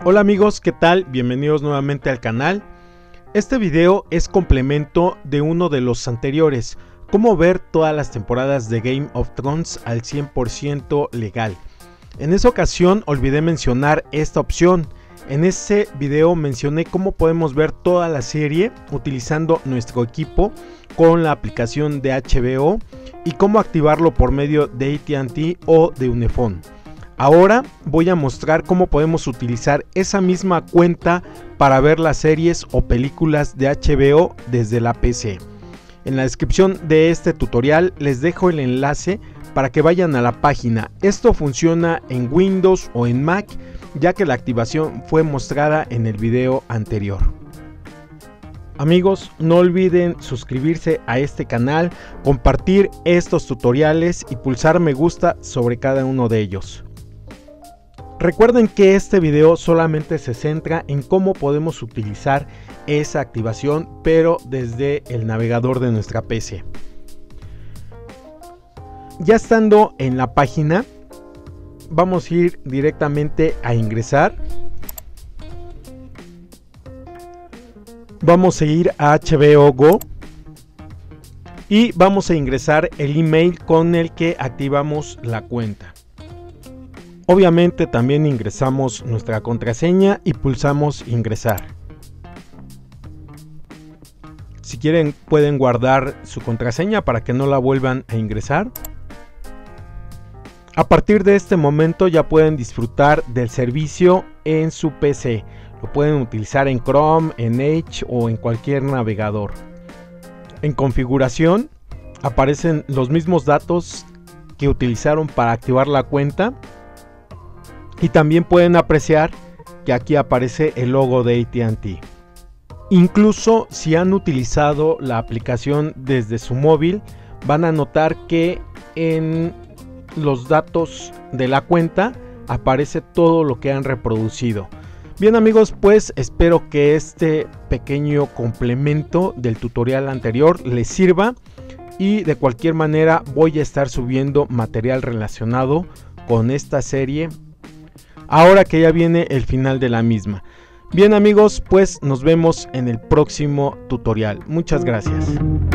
Hola amigos, ¿qué tal? Bienvenidos nuevamente al canal. Este video es complemento de uno de los anteriores, cómo ver todas las temporadas de Game of Thrones al 100% legal. En esa ocasión olvidé mencionar esta opción. En ese video mencioné cómo podemos ver toda la serie utilizando nuestro equipo con la aplicación de HBO y cómo activarlo por medio de AT&T o de Unifón. Ahora voy a mostrar cómo podemos utilizar esa misma cuenta para ver las series o películas de HBO desde la PC. En la descripción de este tutorial les dejo el enlace para que vayan a la página. Esto funciona en Windows o en Mac, ya que la activación fue mostrada en el video anterior. Amigos, no olviden suscribirse a este canal, compartir estos tutoriales y pulsar me gusta sobre cada uno de ellos. Recuerden que este video solamente se centra en cómo podemos utilizar esa activación, pero desde el navegador de nuestra PC. Ya estando en la página, vamos a ir directamente a ingresar. Vamos a ir a HBO Go y vamos a ingresar el email con el que activamos la cuenta. Obviamente también ingresamos nuestra contraseña y pulsamos ingresar. Si quieren pueden guardar su contraseña para que no la vuelvan a ingresar. A partir de este momento ya pueden disfrutar del servicio en su PC. Lo pueden utilizar en Chrome, en Edge o en cualquier navegador. En configuración aparecen los mismos datos que utilizaron para activar la cuenta. Y también pueden apreciar que aquí aparece el logo de AT&T. Incluso si han utilizado la aplicación desde su móvil, van a notar que en los datos de la cuenta aparece todo lo que han reproducido. Bien amigos, pues espero que este pequeño complemento del tutorial anterior les sirva. Y de cualquier manera voy a estar subiendo material relacionado con esta serie ahora que ya viene el final de la misma. Bien amigos, pues nos vemos en el próximo tutorial. Muchas gracias.